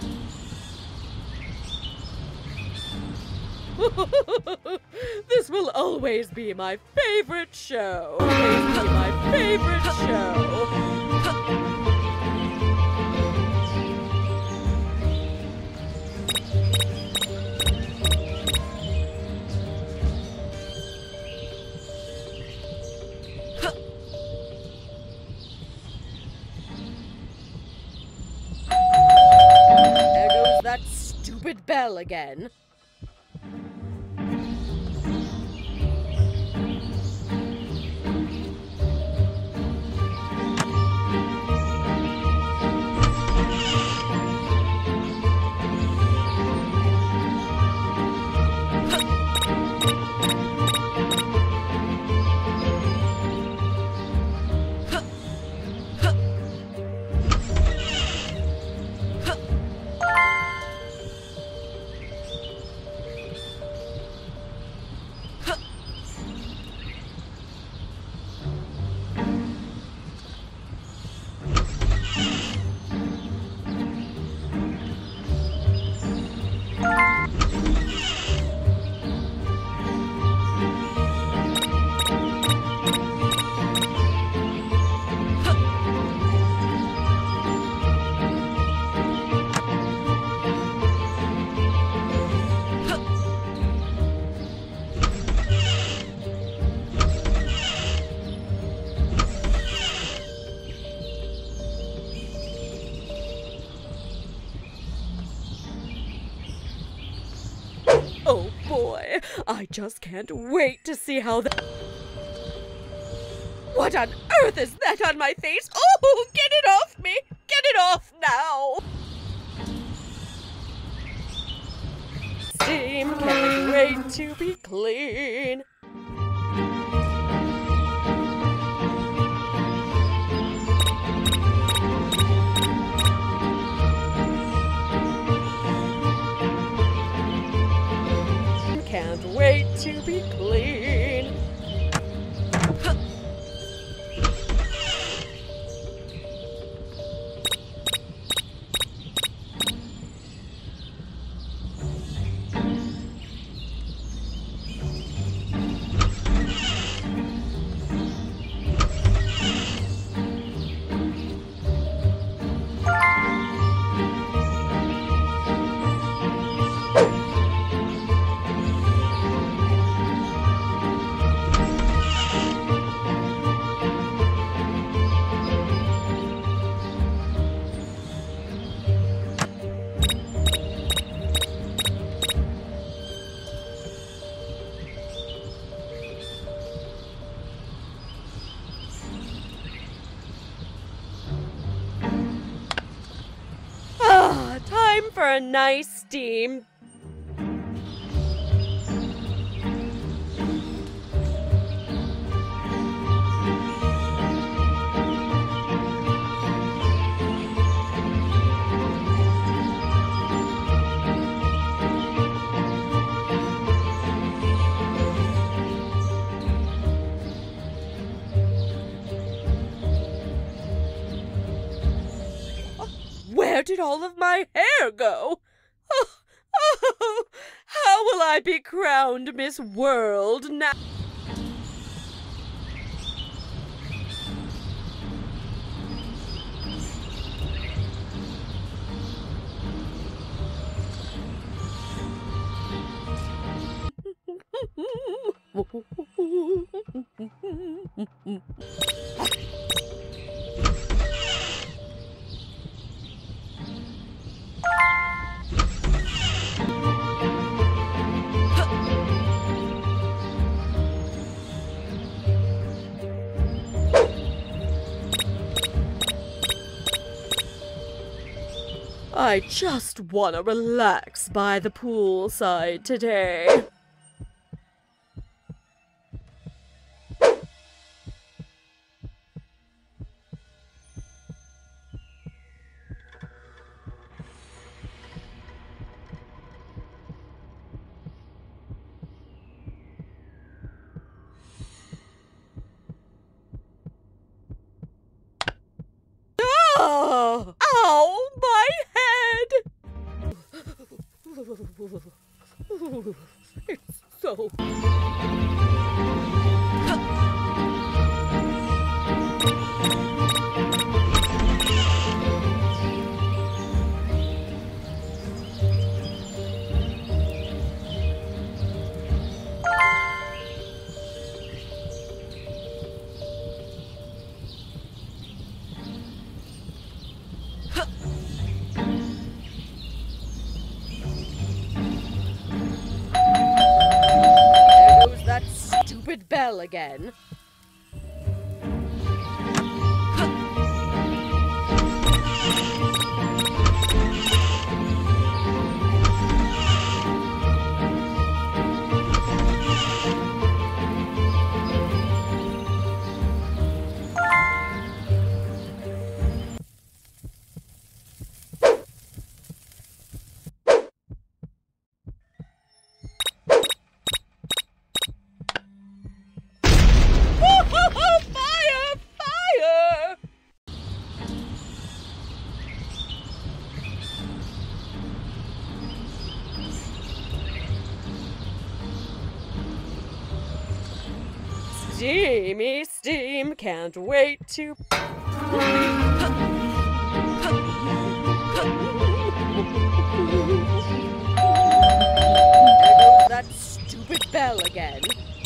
This will always be my favorite show. Always be my favorite show. There goes that stupid bell again. Oh boy, I just can't wait to see how the— What on earth is that on my face? Oh, get it off me! Get it off now! Steam can't wait to be clean. Can't wait to be clean. Time for a nice steam. Where did all of my hair go? Oh, how will I be crowned Miss World now? I just want to relax by the poolside today. Oh! Ow! My head! It's so... Stupid bell again. Steamy steam, can't wait to... There goes that stupid bell again.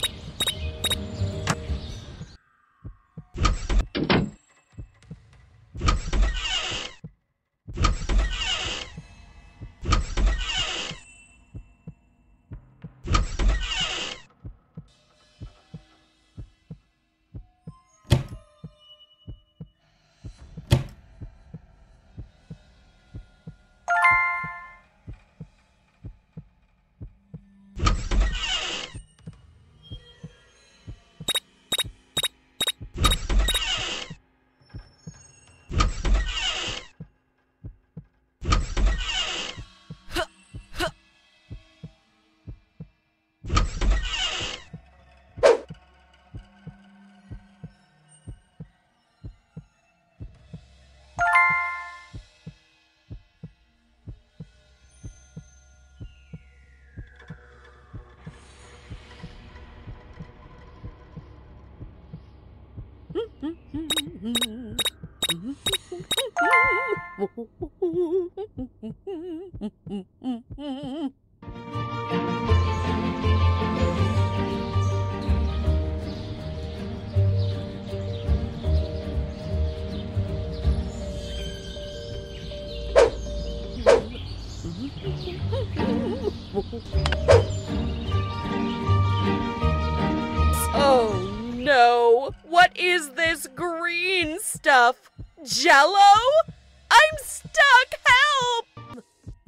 Oh no! What is this green stuff? Jello? I'm stuck! Help!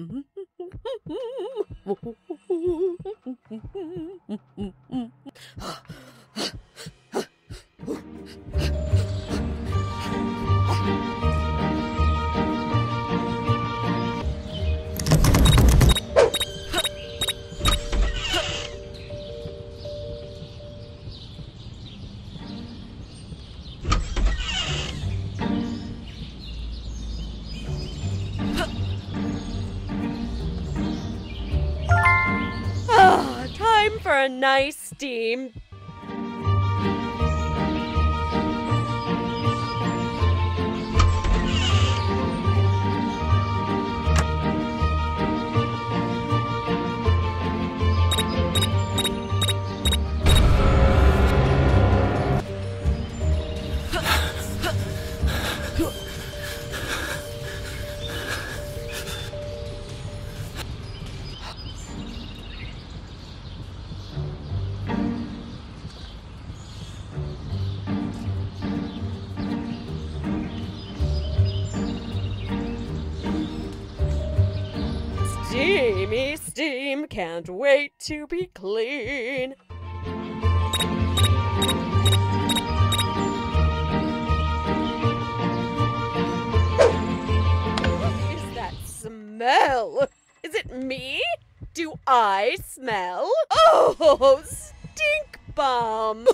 Time for a nice steam. Steamy steam, can't wait to be clean. What is that smell? Is it me? Do I smell? Oh, stink bomb!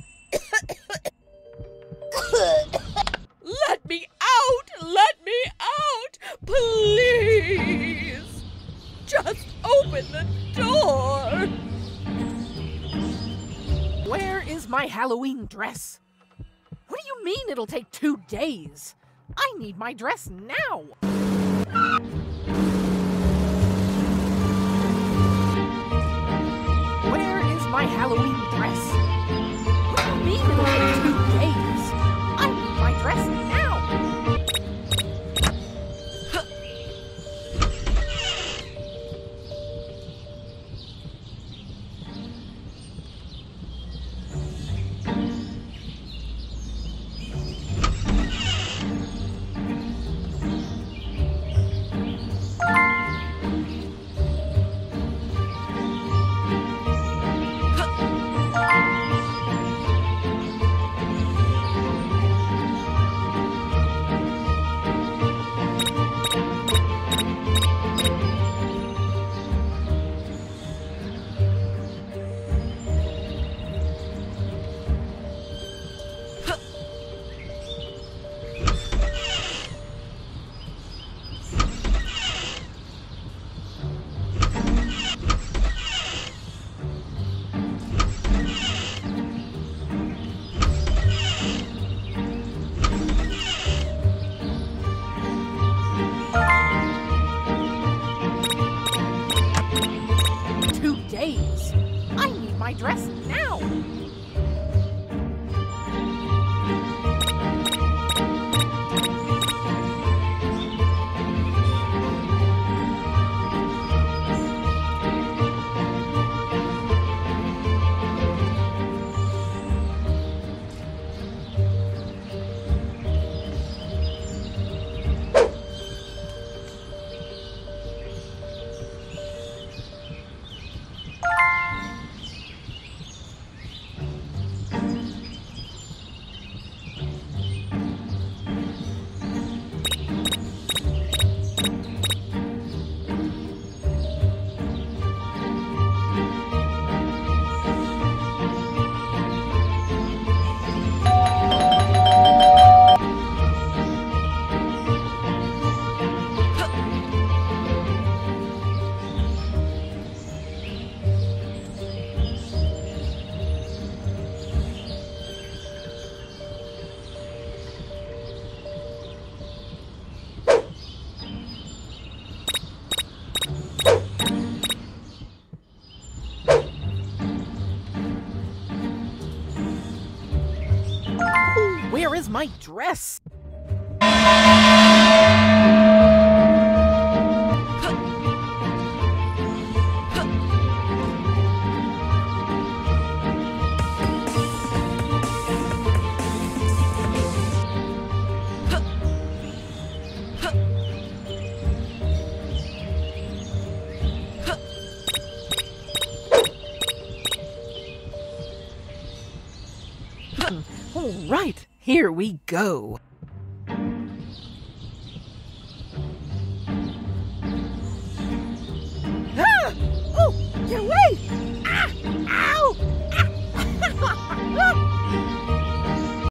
Let me out! Let me out! Please! Just open Halloween dress? What do you mean it'll take 2 days? I need my dress now! Where is my Halloween dress? What do you mean it'll take 2 days? I need my dress now! 2 days? I need my dress now! Where is my dress? All right, here we go.